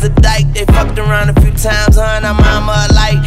was a dyke. They fucked around a few times, her and her mama alike.